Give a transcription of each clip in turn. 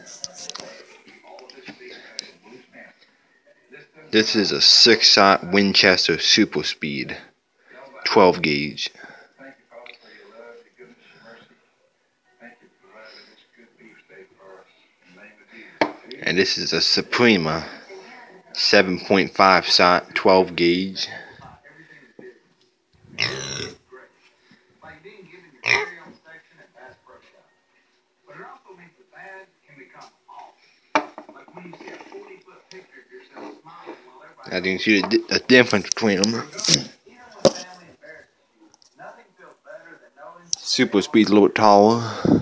This is a 6-shot Winchester Super Speed, 12 gauge. And this is a Suprema 7.5 shot, 12 gauge. I didn't see the difference between them. Super Speed's a little bit taller.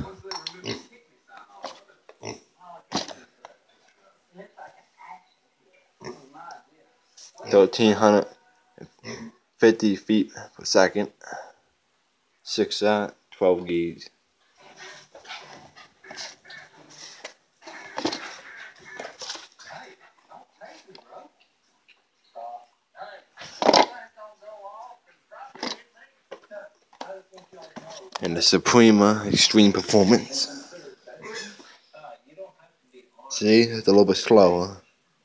1,350 feet per second. 6-shot, 12 gauge. And the Suprema Extreme Performance. See, it's a little bit slower.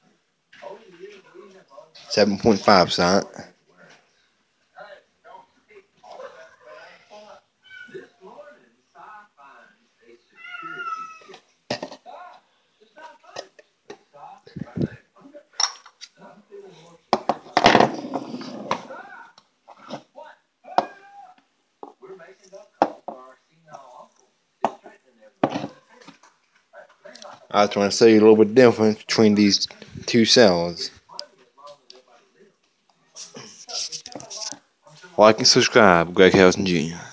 7.5 shot. I was trying to say a little bit difference between these two cells. Like and subscribe, Greg Harrison Jr.